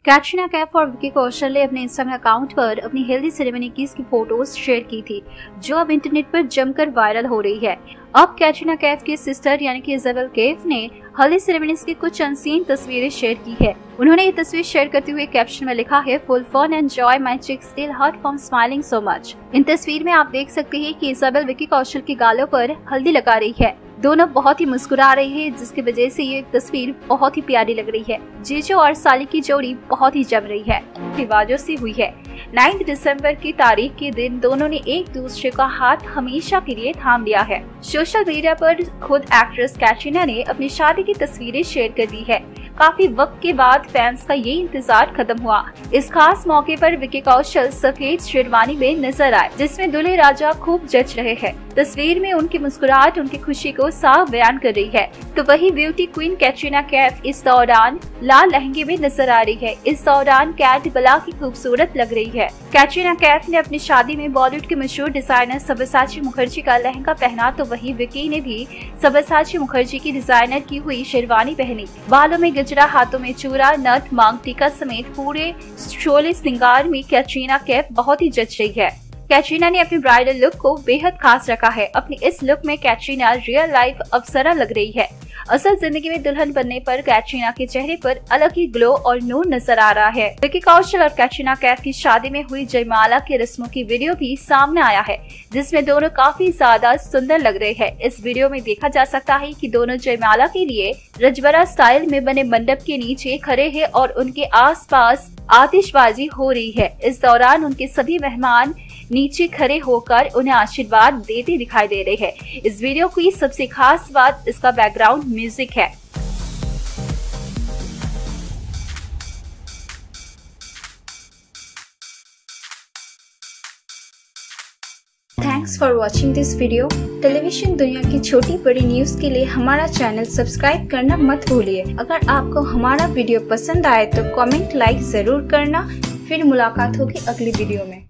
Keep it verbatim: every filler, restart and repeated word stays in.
कैटरीना कैफ और विकी कौशल ने अपने इंस्टाग्राम अकाउंट पर अपनी हेल्दी सेरेमनी की फोटोज शेयर की थी, जो अब इंटरनेट पर जमकर वायरल हो रही है। अब कैटरीना कैफ की सिस्टर यानी कि इजाबेल कैफ ने हल्दी सेरेमनी की कुछ अनसीन तस्वीरें शेयर की है। उन्होंने ये तस्वीर शेयर करते हुए कैप्शन में लिखा है, full fun and joy, my cheek still hurt from smiling so much. इन तस्वीर में आप देख सकते हैं कि इजाबेल विकी कौशल के गालों पर हल्दी लगा रही है। दोनों बहुत ही मुस्कुरा रही है, जिसकी वजह से ये तस्वीर बहुत ही प्यारी लग रही है। जीजो और साली की जोड़ी बहुत ही जम रही है, रिवाजों से हुई है। नौ दिसंबर की तारीख के दिन दोनों ने एक दूसरे का हाथ हमेशा के लिए थाम लिया है। सोशल मीडिया पर खुद एक्ट्रेस कैटरीना ने अपनी शादी की तस्वीरें शेयर कर दी है। काफी वक्त के बाद फैंस का ये इंतजार खत्म हुआ। इस खास मौके पर विकी कौशल सफेद शेरवानी में नजर आए, जिसमें दूल्हे राजा खूब जच रहे हैं। तस्वीर में उनकी मुस्कुराहट उनकी खुशी को साफ बयान कर रही है। तो वही ब्यूटी क्वीन कैटरीना कैफ इस दौरान लाल लहंगे में नजर आ रही है। इस दौरान कैट बला की खूबसूरत लग रही है। कैटरीना कैफ ने अपनी शादी में बॉलीवुड के मशहूर डिजाइनर सब्यसाची मुखर्जी का लहंगा पहना, तो वही विकी ने भी सब्यसाची मुखर्जी की डिजाइनर की हुई शेरवानी पहनी। बालों में गजरा, हाथों में चूड़ा, नथ, मांग टीका समेत पूरे शोले श्रृंगार में कैटरीना कैफ बहुत ही जच रही है। कैटरीना ने अपनी ब्राइडल लुक को बेहद खास रखा है। अपनी इस लुक में कैटरीना रियल लाइफ अप्सरा लग रही है। असल जिंदगी में दुल्हन बनने पर कैटरीना के चेहरे पर अलग ही ग्लो और नूर नजर आ रहा है। विकी कौशल और कैटरीना कैफ की शादी में हुई जयमाला की रस्मों की वीडियो भी सामने आया है, जिसमें दोनों काफी ज्यादा सुंदर लग रहे हैं। इस वीडियो में देखा जा सकता है कि दोनों जयमाला के लिए रजबरा स्टाइल में बने मंडप के नीचे खड़े हैं और उनके आसपास आतिशबाजी हो रही है। इस दौरान उनके सभी मेहमान नीचे खड़े होकर उन्हें आशीर्वाद देते दिखाई दे रहे हैं। इस वीडियो की सबसे खास बात इसका बैकग्राउंड म्यूजिक है। Thanks for watching this video. Television दुनिया की छोटी बड़ी न्यूज के लिए हमारा चैनल सब्सक्राइब करना मत भूलिए। अगर आपको हमारा वीडियो पसंद आए तो कमेंट लाइक जरूर करना। फिर मुलाकात होगी अगली वीडियो में।